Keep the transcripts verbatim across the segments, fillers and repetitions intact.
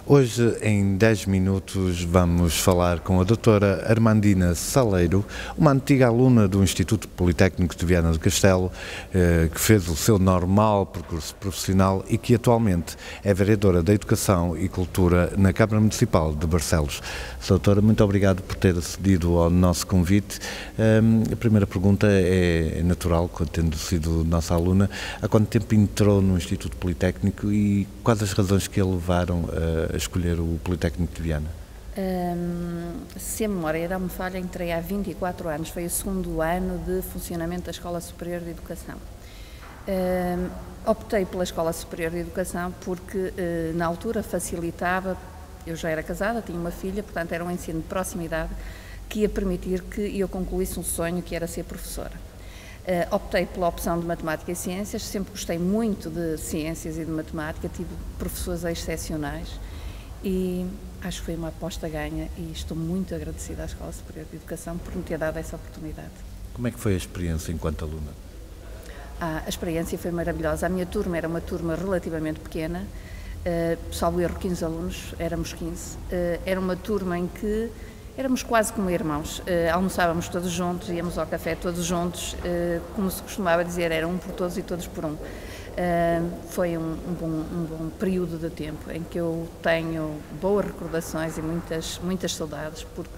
Hoje, em dez minutos, vamos falar com a doutora Armandina Saleiro, uma antiga aluna do Instituto Politécnico de Viana do Castelo, eh, que fez o seu normal percurso profissional e que atualmente é vereadora da Educação e Cultura na Câmara Municipal de Barcelos. Doutora, muito obrigado por ter acedido ao nosso convite. Um, a primeira pergunta é, é natural, tendo sido nossa aluna. Há quanto tempo entrou no Instituto Politécnico e quais as razões que a levaram a, a escolher o Politécnico de Viana? Um, se a memória não me falha, entrei há vinte e quatro anos, foi o segundo ano de funcionamento da Escola Superior de Educação. Um, optei pela Escola Superior de Educação porque uh, na altura facilitava, eu já era casada, tinha uma filha, portanto era um ensino de proximidade que ia permitir que eu concluísse um sonho que era ser professora. Uh, optei pela opção de Matemática e Ciências, sempre gostei muito de Ciências e de Matemática, tive professores excepcionais e acho que foi uma aposta ganha e estou muito agradecida à Escola Superior de Educação por me ter dado essa oportunidade. Como é que foi a experiência enquanto aluna? Ah, a experiência foi maravilhosa. A minha turma era uma turma relativamente pequena, uh, salvo erro quinze alunos, éramos quinze. Uh, era uma turma em que éramos quase como irmãos, uh, almoçávamos todos juntos, íamos ao café todos juntos, uh, como se costumava dizer, era um por todos e todos por um. Uh, foi um, um, bom, um bom período de tempo em que eu tenho boas recordações e muitas, muitas saudades, porque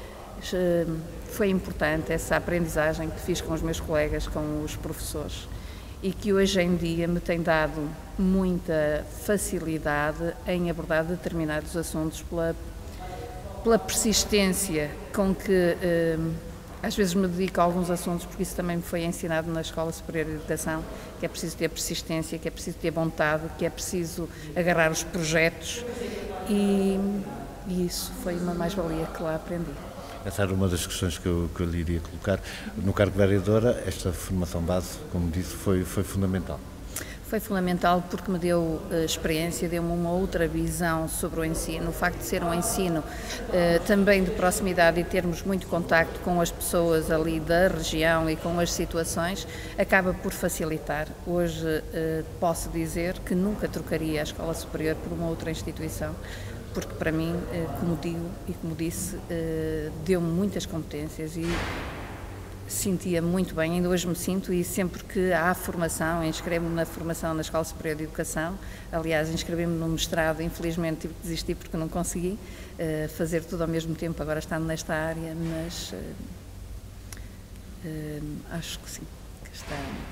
uh, foi importante essa aprendizagem que fiz com os meus colegas, com os professores, e que hoje em dia me tem dado muita facilidade em abordar determinados assuntos pela, pela persistência com que eh, às vezes me dedico a alguns assuntos, porque isso também me foi ensinado na Escola Superior de Educação, que é preciso ter persistência, que é preciso ter vontade, que é preciso agarrar os projetos e, e isso foi uma mais-valia que lá aprendi. Essa era uma das questões que eu, que eu lhe iria colocar. No cargo de vereadora, esta formação base, como disse, foi, foi fundamental. Foi fundamental porque me deu uh, experiência, deu-me uma outra visão sobre o ensino. O facto de ser um ensino uh, também de proximidade e termos muito contacto com as pessoas ali da região e com as situações, acaba por facilitar. Hoje uh, posso dizer que nunca trocaria a Escola Superior por uma outra instituição, porque para mim, como digo e como disse, deu-me muitas competências e sentia muito bem, ainda hoje me sinto, e sempre que há formação, inscrevo-me na formação na Escola Superior de Educação, aliás, inscrevi-me no mestrado, infelizmente tive que desistir porque não consegui fazer tudo ao mesmo tempo, agora estando nesta área, mas acho que sim, que está...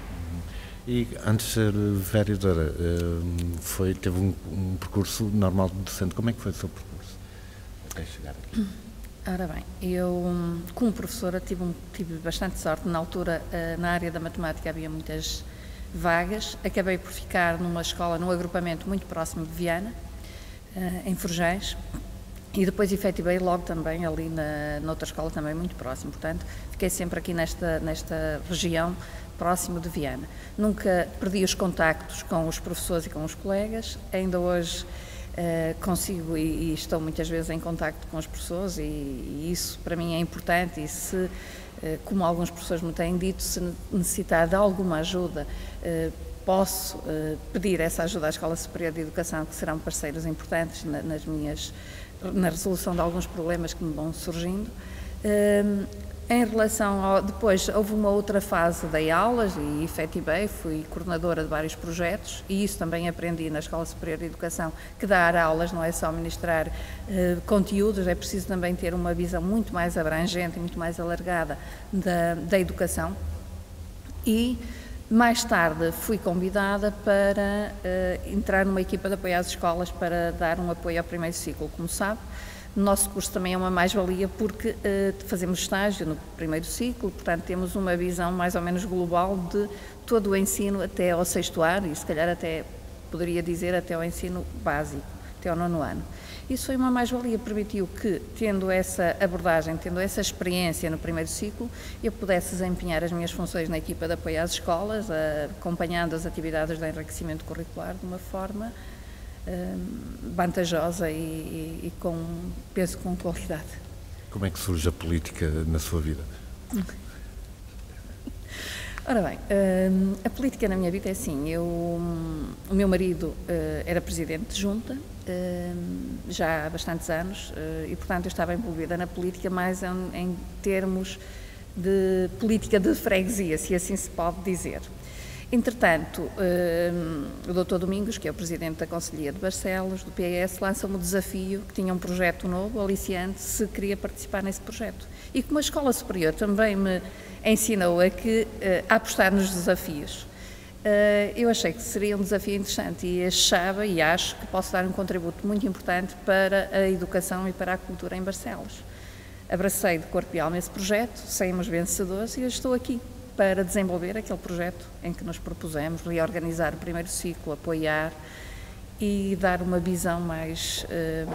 E antes de ser vereadora, foi, teve um, um percurso normal de docente. Como é que foi o seu percurso até chegar aqui? Ora bem, eu como professora tive, um, tive bastante sorte. Na altura, na área da matemática havia muitas vagas. Acabei por ficar numa escola, num agrupamento muito próximo de Viana, em Forjães, e depois efetivei logo também ali na, noutra escola também muito próximo. Portanto, fiquei sempre aqui nesta, nesta região, próximo de Viana. Nunca perdi os contactos com os professores e com os colegas, ainda hoje uh, consigo e, e estou muitas vezes em contacto com os professores e, e isso para mim é importante e se, uh, como alguns professores me têm dito, se necessitar de alguma ajuda, uh, posso uh, pedir essa ajuda à Escola Superior de Educação, que serão parceiros importantes na, nas minhas, na resolução de alguns problemas que me vão surgindo. Uh, Em relação ao, depois houve uma outra fase, dei aulas e efetivei, fui coordenadora de vários projetos e isso também aprendi na Escola Superior de Educação, que dar aulas não é só ministrar eh, conteúdos, é preciso também ter uma visão muito mais abrangente e muito mais alargada da, da educação. E mais tarde fui convidada para eh, entrar numa equipa de apoio às escolas para dar um apoio ao primeiro ciclo, como sabe. O nosso curso também é uma mais-valia porque uh, fazemos estágio no primeiro ciclo, portanto temos uma visão mais ou menos global de todo o ensino até ao sexto ano e se calhar até, poderia dizer, até ao ensino básico, até ao nono ano. Isso foi uma mais-valia, permitiu que, tendo essa abordagem, tendo essa experiência no primeiro ciclo, eu pudesse desempenhar as minhas funções na equipa de apoio às escolas, uh, acompanhando as atividades de enriquecimento curricular de uma forma vantajosa e, e, e com, penso, com qualidade. Como é que surge a política na sua vida? Ora bem, a política na minha vida é assim, eu, o meu marido era presidente de junta já há bastantes anos, e portanto eu estava envolvida na política mais em, em termos de política de freguesia, se assim se pode dizer. Entretanto, o doutor Domingos, que é o presidente da Conselhia de Barcelos, do P S, lança-me o desafio, que tinha um projeto novo, aliciante, se queria participar nesse projeto. E como a Escola Superior também me ensinou a, que, a apostar nos desafios, eu achei que seria um desafio interessante e achava e acho que posso dar um contributo muito importante para a educação e para a cultura em Barcelos. Abracei de corpo e alma esse projeto, saímos vencedores e eu estou aqui para desenvolver aquele projeto em que nos propusemos reorganizar o primeiro ciclo, apoiar e dar uma visão mais eh,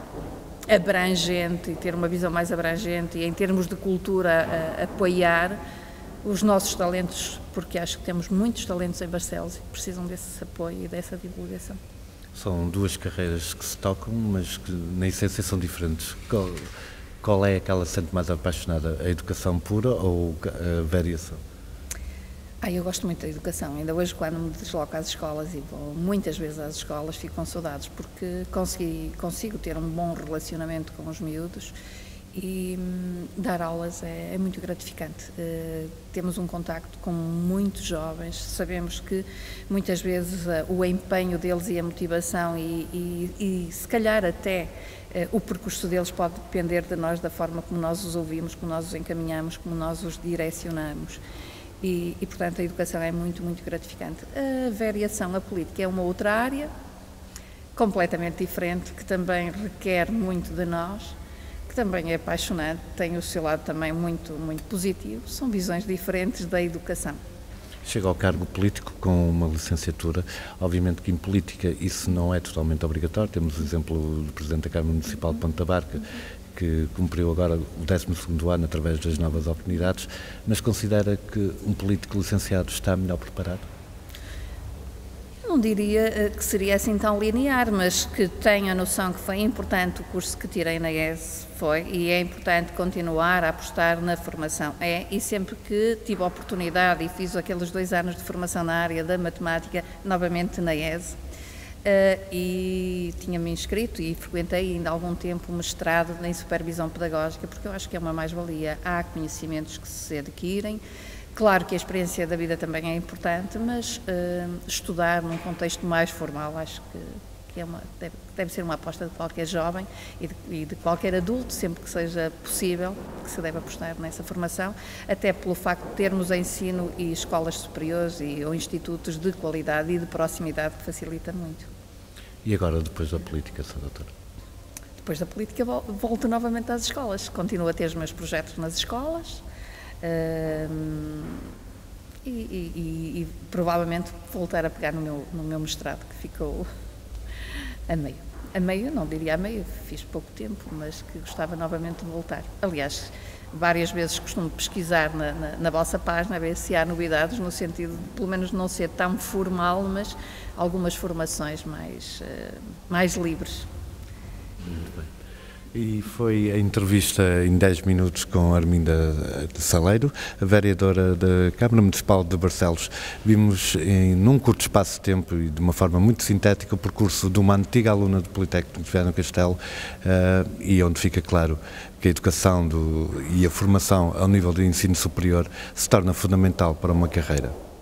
abrangente e ter uma visão mais abrangente e em termos de cultura a, apoiar os nossos talentos, porque acho que temos muitos talentos em Barcelos e que precisam desse apoio e dessa divulgação. São duas carreiras que se tocam, mas que na essência são diferentes. Qual, qual é aquela que sente mais apaixonada? A educação pura ou a variação? Ah, eu gosto muito da educação. Ainda hoje, quando me desloco às escolas e vou muitas vezes às escolas, fico com saudades, porque consegui, consigo ter um bom relacionamento com os miúdos e hum, dar aulas é, é muito gratificante. Uh, temos um contacto com muitos jovens, sabemos que muitas vezes uh, o empenho deles e a motivação e, e, e se calhar até uh, o percurso deles pode depender de nós, da forma como nós os ouvimos, como nós os encaminhamos, como nós os direcionamos. E, e, portanto, a educação é muito, muito gratificante. A variação, a política é uma outra área, completamente diferente, que também requer muito de nós, que também é apaixonante, tem o seu lado também muito, muito positivo. São visões diferentes da educação. Chega ao cargo político com uma licenciatura. Obviamente que em política isso não é totalmente obrigatório. Temos o exemplo do Presidente da Câmara Municipal de Ponta Barca, que cumpriu agora o décimo segundo ano através das novas oportunidades, mas considera que um político licenciado está melhor preparado? Não diria que seria assim tão linear, mas que tenho a noção que foi importante o curso que tirei na E S, foi, e é importante continuar a apostar na formação. É, e sempre que tive a oportunidade e fiz aqueles dois anos de formação na área da matemática, novamente na E S, Uh, e tinha-me inscrito e frequentei ainda há algum tempo o mestrado em supervisão pedagógica, porque eu acho que é uma mais-valia. Há conhecimentos que se adquirem, claro que a experiência da vida também é importante, mas uh, estudar num contexto mais formal acho que, que é uma, deve, deve ser uma aposta de qualquer jovem e de, e de qualquer adulto, sempre que seja possível, que se deve apostar nessa formação, até pelo facto de termos ensino e escolas superiores e, ou institutos de qualidade e de proximidade que facilita muito. E agora, depois da política, Sra Doutora? Depois da política, volto novamente às escolas. Continuo a ter os meus projetos nas escolas uh, e, e, e, e provavelmente voltar a pegar no meu, no meu mestrado, que ficou a meio. A meio, não diria a meio, fiz pouco tempo, mas que gostava novamente de voltar. Aliás, várias vezes costumo pesquisar na, na, na vossa página, a ver se há novidades, no sentido de, pelo menos, não ser tão formal, mas algumas formações mais, uh, mais livres. Muito bem. E foi a entrevista em dez minutos com Arminda Saleiro, a vereadora da Câmara Municipal de Barcelos. Vimos em num curto espaço de tempo e de uma forma muito sintética o percurso de uma antiga aluna do Politécnico de Viana do Castelo, uh, e onde fica claro que a educação do, e a formação ao nível de ensino superior se torna fundamental para uma carreira.